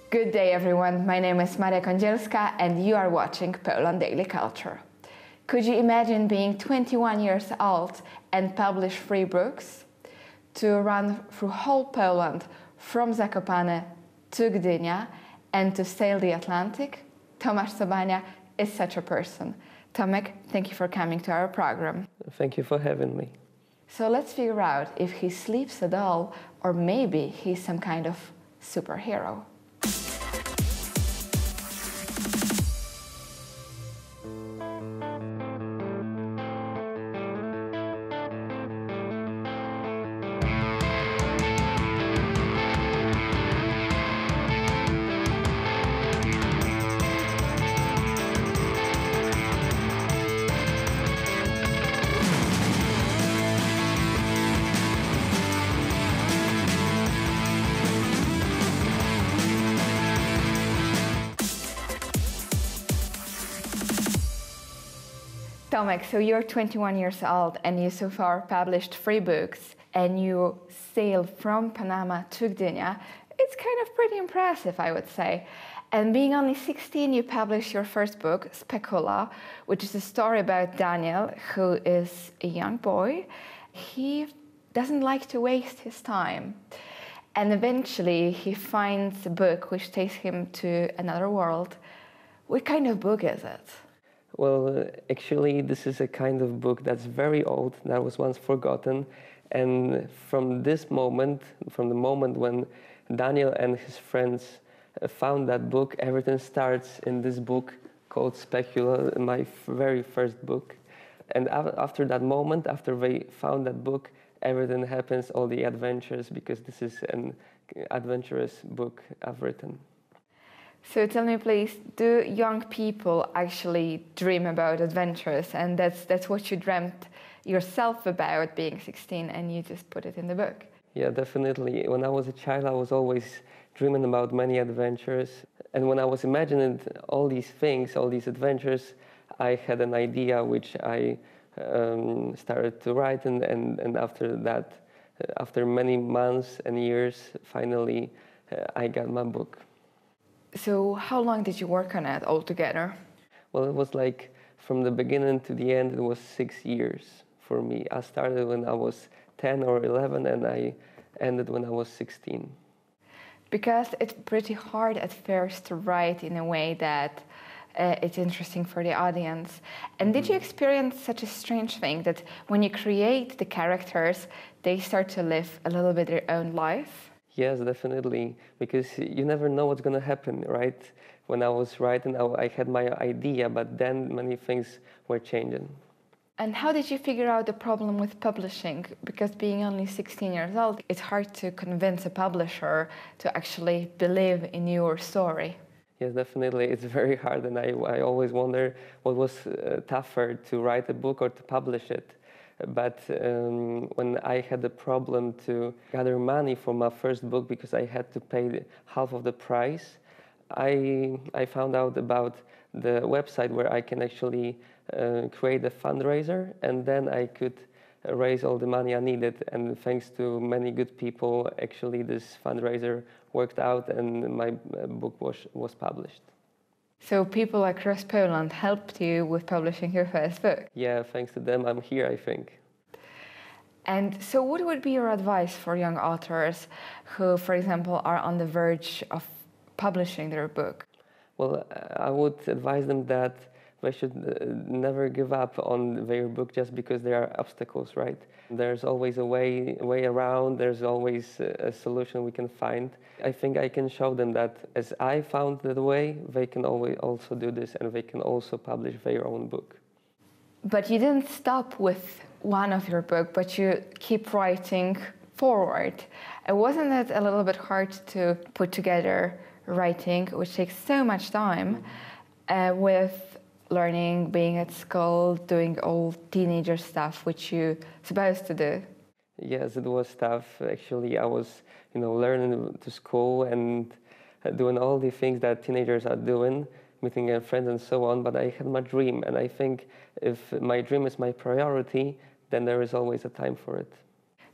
Good day, everyone. My name is Maria Kądzielska, and you are watching Poland Daily Culture. Could you imagine being 21 years old and publish 3 books? To run through whole Poland, from Zakopane to Gdynia, and to sail the Atlantic? Tomasz Sobania is such a person. Tomek, thank you for coming to our program. Thank you for having me. So let's figure out if he sleeps at all, or maybe he's some kind of superhero. Tomek, so you're 21 years old and you so far published 3 books and you sailed from Panama to Gdynia. It's kind of pretty impressive, I would say. And being only 16, you published your first book, Specula, which is a story about Daniel, who is a young boy. He doesn't like to waste his time. And eventually he finds a book which takes him to another world. What kind of book is it? Well, actually, this is a kind of book that's very old, that was once forgotten. And from the moment when Daniel and his friends found that book, everything starts in this book called Specula, my very first book. And after that moment, after they found that book, everything happens, all the adventures, because this is an adventurous book I've written. So tell me, please, do young people actually dream about adventures? And that's what you dreamt yourself about being 16, and you just put it in the book. Yeah, definitely. When I was a child, I was always dreaming about many adventures. And when I was imagining all these things, all these adventures, I had an idea which I started to write. And after that, after many months and years, finally, I got my book. So how long did you work on it altogether? Well, it was like from the beginning to the end, it was 6 years for me. I started when I was 10 or 11 and I ended when I was 16. Because it's pretty hard at first to write in a way that it's interesting for the audience. And did you experience such a strange thing that when you create the characters, they start to live a little bit their own life? Yes, definitely, because you never know what's going to happen, right? When I was writing, I had my idea, but then many things were changing. And how did you figure out the problem with publishing? Because being only 16 years old, it's hard to convince a publisher to actually believe in your story. Yes, definitely. It's very hard, and I always wonder what was tougher, to write a book or to publish it. But when I had the problem to gather money for my first book because I had to pay half of the price, I found out about the website where I can actually create a fundraiser, and then I could raise all the money I needed. And thanks to many good people, actually this fundraiser worked out and my book was published. So people across Poland helped you with publishing your first book? Yeah, thanks to them, I'm here, I think. And so what would be your advice for young authors who, for example, are on the verge of publishing their book? Well, I would advise them that they should never give up on their book just because there are obstacles, right? There's always a way around, there's always a solution we can find. I think I can show them that as I found the way, they can always also do this, and they can also publish their own book. But you didn't stop with one of your book, but you keep writing forward. Wasn't it a little bit hard to put together writing, which takes so much time, with learning, being at school, doing all teenager stuff, which you're supposed to do? Yes, it was tough. Actually, I was, learning to school and doing all the things that teenagers are doing, meeting friends and so on. But I had my dream, and I think if my dream is my priority, then there is always a time for it.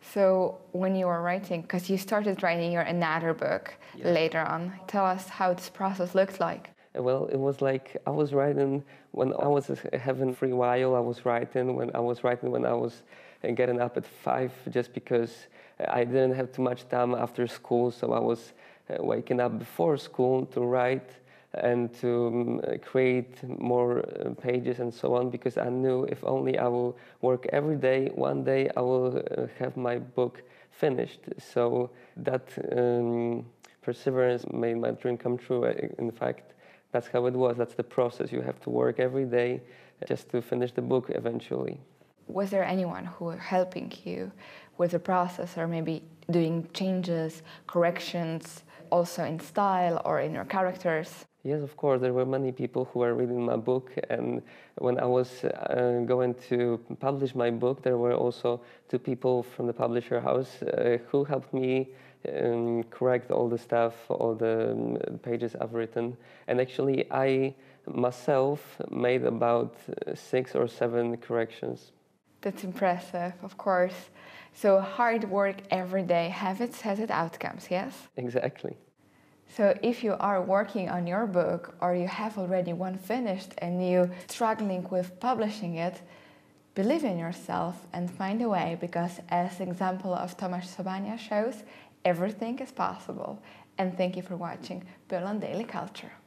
So when you were writing, because you started writing your another book later on, tell us how this process looked like. Well, it was like I was writing when I was having free while. I was writing when I was getting up at 5, just because I didn't have too much time after school. So I was waking up before school to write and to create more pages and so on, because I knew if only I will work every day, one day I will have my book finished. So that perseverance made my dream come true. In fact, that's how it was. That's the process. You have to work every day just to finish the book eventually. Was there anyone who was helping you with the process, or maybe doing changes, corrections, also in style or in your characters? Yes, of course. There were many people who were reading my book, and when I was going to publish my book, there were also 2 people from the publisher house who helped me correct all the stuff, all the pages I've written. And actually, I myself made about 6 or 7 corrections. That's impressive, of course. So hard work every day has its outcomes, yes? Exactly. So if you are working on your book, or you have already one finished and you're struggling with publishing it, believe in yourself and find a way, because as the example of Tomasz Sobania shows, everything is possible. And thank you for watching Poland Daily Culture.